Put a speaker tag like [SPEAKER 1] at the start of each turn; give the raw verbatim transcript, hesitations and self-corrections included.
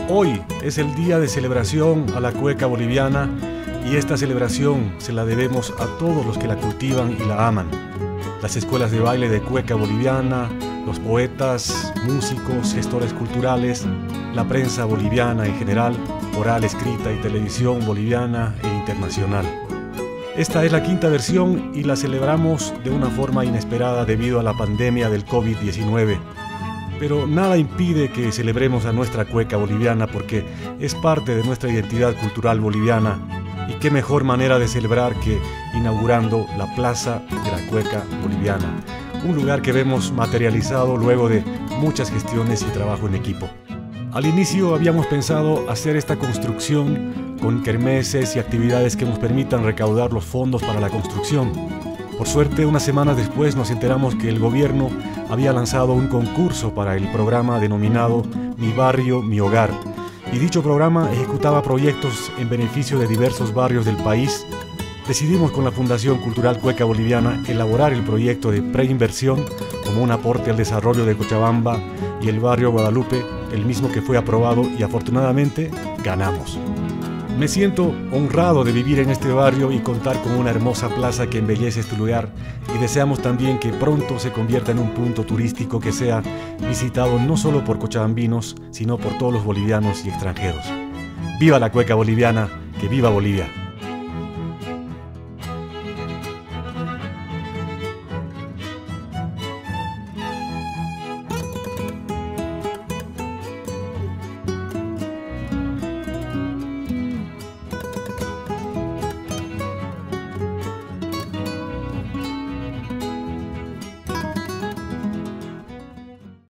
[SPEAKER 1] Hoy es el día de celebración a la cueca boliviana y esta celebración se la debemos a todos los que la cultivan y la aman. Las escuelas de baile de cueca boliviana, los poetas, músicos, gestores culturales, la prensa boliviana en general, oral, escrita y televisión boliviana e internacional. Esta es la quinta versión y la celebramos de una forma inesperada debido a la pandemia del COVID diecinueve. Pero nada impide que celebremos a nuestra cueca boliviana porque es parte de nuestra identidad cultural boliviana. Y qué mejor manera de celebrar que inaugurando la Plaza de la Cueca Boliviana, un lugar que vemos materializado luego de muchas gestiones y trabajo en equipo. Al inicio habíamos pensado hacer esta construcción con kermeses y actividades que nos permitan recaudar los fondos para la construcción. Por suerte, unas semanas después nos enteramos que el gobierno había lanzado un concurso para el programa denominado Mi Barrio, Mi Hogar. Y dicho programa ejecutaba proyectos en beneficio de diversos barrios del país. Decidimos con la Fundación Cultural Cueca Boliviana elaborar el proyecto de preinversión como un aporte al desarrollo de Cochabamba y el barrio Guadalupe, el mismo que fue aprobado y afortunadamente ganamos. Me siento honrado de vivir en este barrio y contar con una hermosa plaza que embellece este lugar y deseamos también que pronto se convierta en un punto turístico que sea visitado no solo por cochabambinos, sino por todos los bolivianos y extranjeros. ¡Viva la cueca boliviana! ¡Que viva Bolivia!